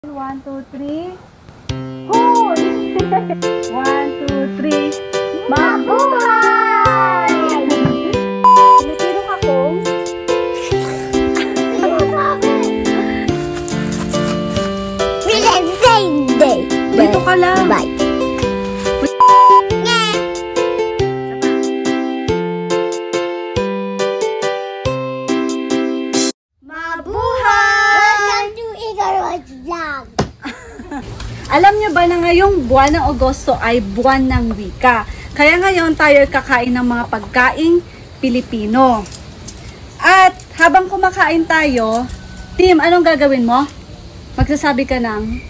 1, 2, 3. Hoy! 1, 2, 3. Mabuhay! Pilipino ka kong? Dito ka lang. Bye. Alam niyo ba na ngayong buwan ng Agosto ay buwan ng wika? Kaya ngayon tayo kakain ng mga pagkaing Pilipino. At habang kumakain tayo, Tim, anong gagawin mo? Magsasabi ka ng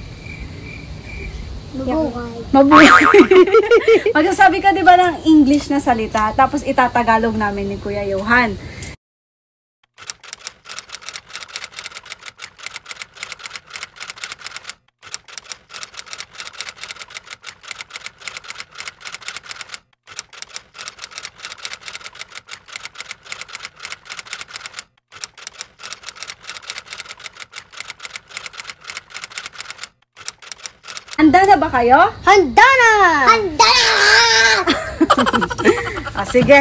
mabuhay. Magsasabi ka 'di ba ng English na salita, tapos itatagalog namin ni Kuya Johan. Handa na ba kayo? Handa na! Handa na! Sige.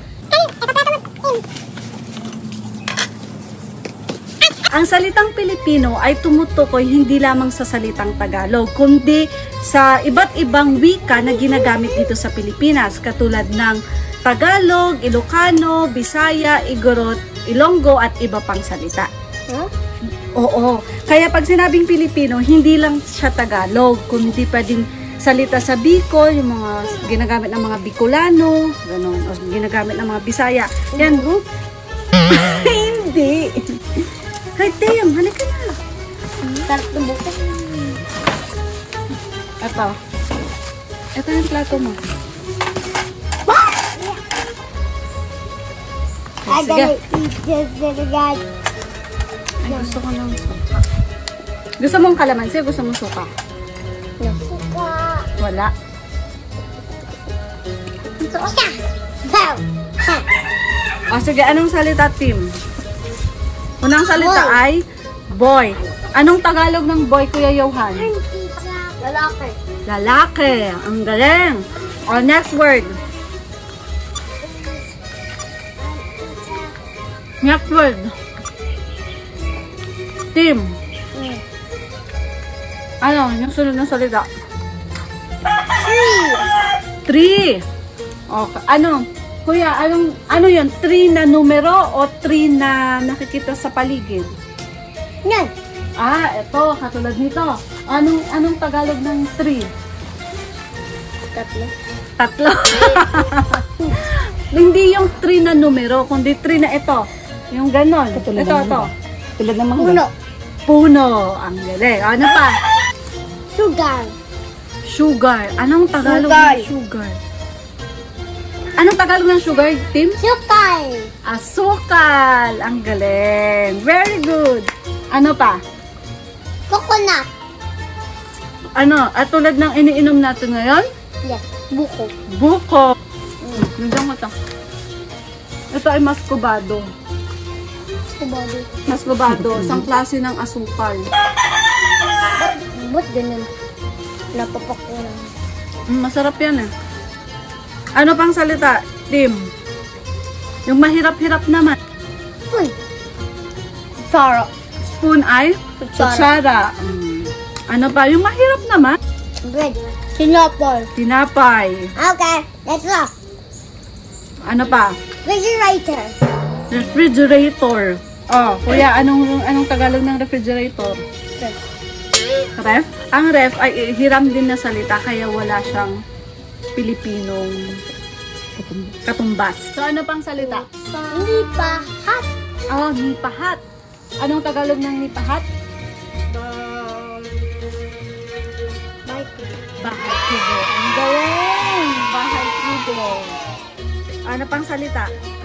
Ang salitang Pilipino ay tumutukoy hindi lamang sa salitang Tagalog, kundi sa iba't ibang wika na ginagamit dito sa Pilipinas, katulad ng Tagalog, Ilocano, Bisaya, Igorot, Ilonggo at iba pang salita. Huh? Oo. Kaya pag sinabing Pilipino, hindi lang siya Tagalog, kundi pwedeng salita sa Bicol, yung mga ginagamit ng mga Bicolano, gano'n, o ginagamit ng mga Bisaya. Yan. Hindi. Hey, Tim, halika na. Sarap na bukas. Ito. Ito yung plato mo. Sige. Ay, gusto ko ng suka. Gusto mong kalamansi o gusto mong suka? Suka. Wala. Suka. O sige, anong salita, Tim? Unang salita ay boy. Anong Tagalog ng boy, Kuya Johan? Lalaki. Lalaki. Ang galing. O next word. Next word. Tim. Ano? Yung sunod na salita. Tree. Okay. Ano? Kuya, ano yun? Tree na numero o tree na nakikita sa paligid? Yan. Ah, eto. Katulad nito. Anong Tagalog ng tree? Tatlo. Tatlo. Hindi yung tree na numero, kundi tree na ito. Yung ganon. Ito. Tulad ng mga Puno. Puno. Ang galing. Ano pa? Sugar. Sugar. Anong Tagalog Sugar. ng sugar? Anong Tagalog ng sugar, Tim? Sukal. Asukal. Ang galing. Very good. Ano pa? Coconut. Ano? At tulad ng iniinom natin ngayon? Yes. Buko. Buko. Nandiyan mo ito. Ito ay mascobado. Kubado. Mascobado. Isang klase ng asukal. Ba't ganun? Napapakulan. Masarap yan eh. Ano pang salita, Tim? Yung mahirap-hirap naman. Uy. Sarap. Spoon ay? Kutsara. Ano pa? Yung mahirap naman? Bread. Sinapol. Tinapay. Okay. Let's go. Ano pa? Refrigerator. Refrigerator. Oh, kuya, anong Tagalog ng refrigerator? Ref? Ang ref ay hiram din na salita, kaya wala siyang Pilipinong katumbas. So, ano pang salita? Nipahat. Oh, nipahat. Anong Tagalog ng nipahat? Bahay kubo. Ang galing! Bahay kubo. Ano pang salita?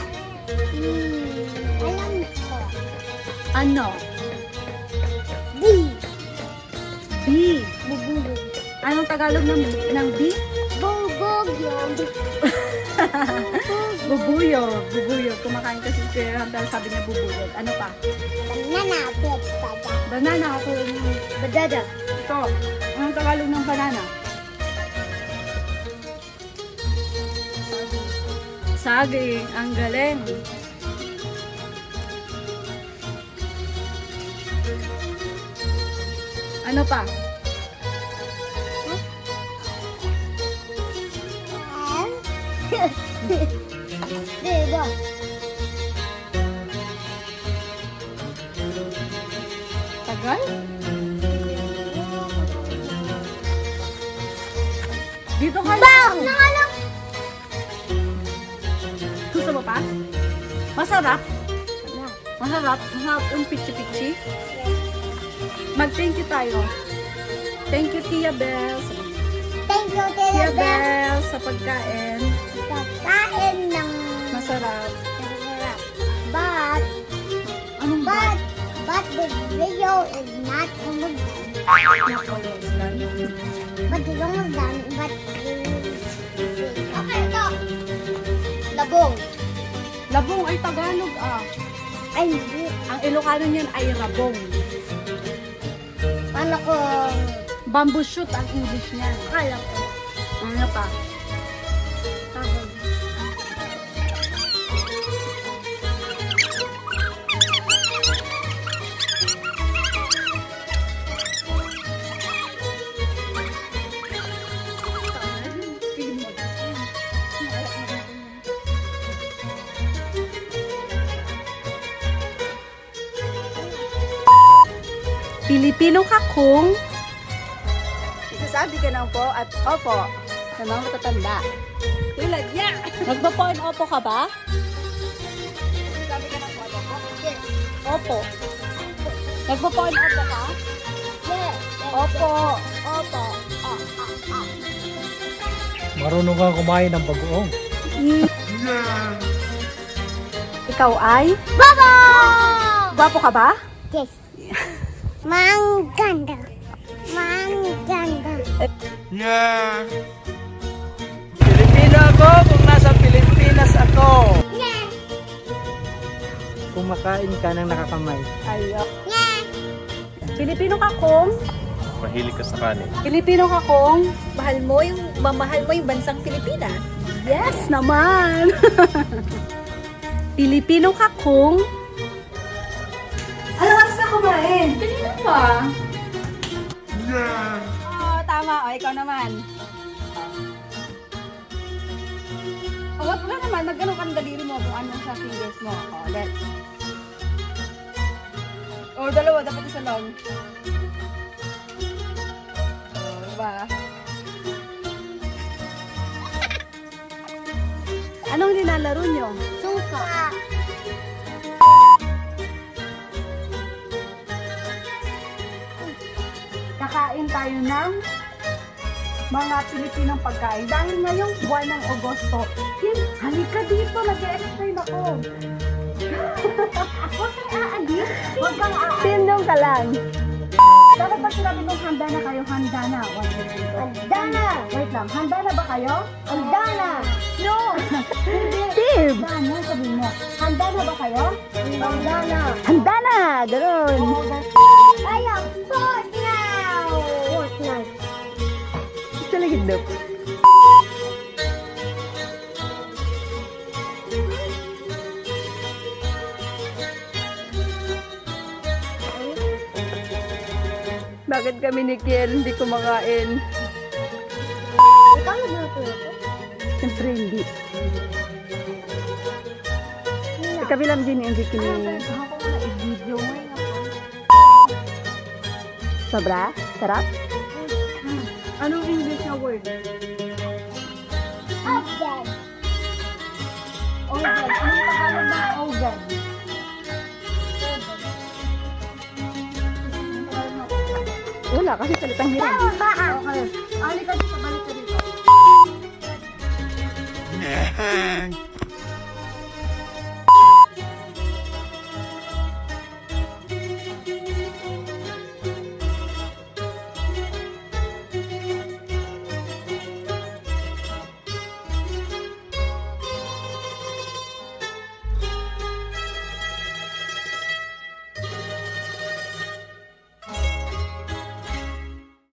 Alam ko. Ano? B. B. Bubulog. Anong Tagalog ng B? Bubog yung. Bubuyog. Bubuyog. Kumakain kasi si Kuya Ram dahil sabi niya bubuyog. Ano pa? Banana, banana. Banana. Ako badada. Ito. Anong Tagalog ng banana? Saging. Ang galing. Ano pa? Diba? Tagal? Dito ka lang. Nangalang. Gusto mo pa? Masarap? Masarap? Masarap yung pichi-pichi? Mag-thank you tayo. Thank you, Tia Belle. Thank you, Tia Tia Belle. Belle sa pagkain. Kain ng Masarap. masarap. But Anong ba? but the video is not almost done. But it's almost done. But okay, ito. Labong. Labong ay Tagalog ah. Ay, hindi. Ang Ilocano niyan ay rabong. Paano kung Bamboo shoot ang English niyan. akala ko? Ano pa? Tawag. Pilipino ka kung isasabi ka ng po at opo sa mga matatanda. Tulad niya! Nagpo-po and opo ka ba? Sabi ka ng po at opo? Yes. Opo. Nagpo-po and opo ka? Yes. Opo. Opo. Marunong kang kumain ng bagoong. Ikaw ay? Baba! Gwapo ka ba? Yes. Mangganda. Mangganda. Pilipino ako kung nasa Pilipinas ako. Yeah. Kumakain ka ng nakakamay. Ayo. Yeah. Pilipino ka kung? Mahilig ka sa kanin. Pilipino ka kung? Mamahal mo yung bansang Pilipinas. Yes naman! Pilipino ka kung? Alam ka kumain? Kanina pa. Oh, tama. O, ikaw naman. Wala naman. Nag-ano ka ng daliri mo kung anong sa fingers mo. O, ulit. O, dalawa. Dapat isa lang. O, diba? Anong nilalaro nyo? Suka. Kakain tayo ng mga Pilipinong pagkain. Dahil ngayong buwan ng Agosto, halika dito, nag-e-explain ako. Huwag kang aagis. Huwag kang aagis. Sindong ka lang. Dapat pag sinabi kong handa na kayo, handa na. Handa na. Wait lang, handa na ba kayo? Handa na. No! Steve! Handa na, sabihin mo. Handa na ba kayo? Handa na. Handa na! Ganun! I am bored now. Fortnite. Sa ligid. Bakit kami ni Kiel hindi kumakain? Ikaw nagluto ito? Siyempre hindi. Kabilang din yung kini. Ako na i-video ngayon ako. Sobra? Sarap? Anong English na word? Oven. Organ. Anong Tagalog ng organ? Wala kasi salitang hirap. Tama ba? Okay. Halika dito, balik ka dito.